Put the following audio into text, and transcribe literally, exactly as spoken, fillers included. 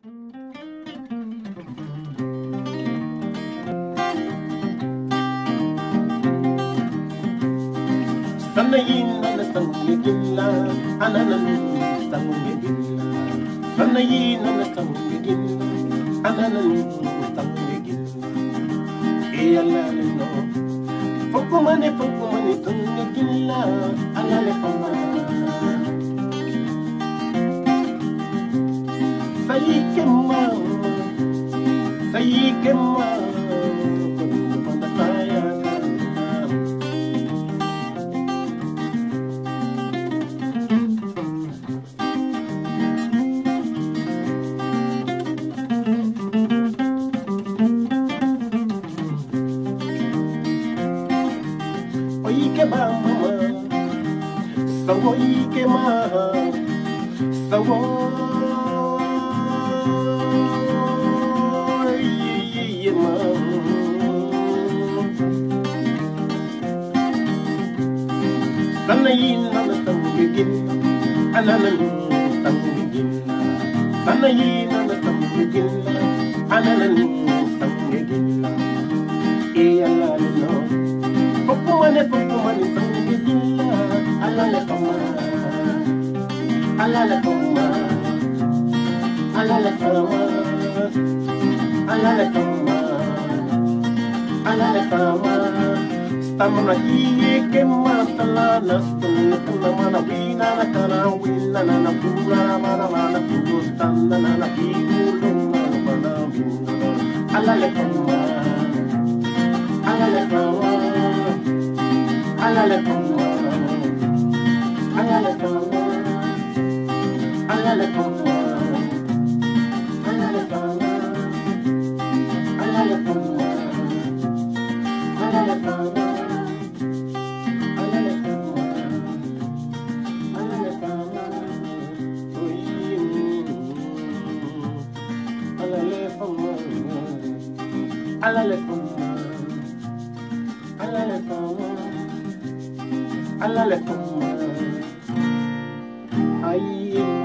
Sanayina na sanggigila, ananan sanggigila. Sanayina na sanggigila, ananan sanggigila. Iyalala no, pagkumani pagkumani sanggigila, alala pamana. Sayike ma, sayike ma. Ike mama, sawo ike ma, sawo iye ma. Sanayina na sanggigil, ananan sanggigil. Sanayina na sanggigil, ananan sanggigil. Iyalala no. Pagkumani, pagkumani, sanggigila, alala ka ma, alala ka ma, alala ka ma, alala ka ma, alala ka ma. Stamana iye ke ma talana, stamana kana mana wina na kana wina na na pura mana mana puro standa na na puro na mana wina. Alala ka ma, alala ka ma. Alala kama, alala kama, alala kama, alala kama, alala kama, alala kama, alala kama, alala kama, alala kama, alala kama, alala kama. Alala kama, aye.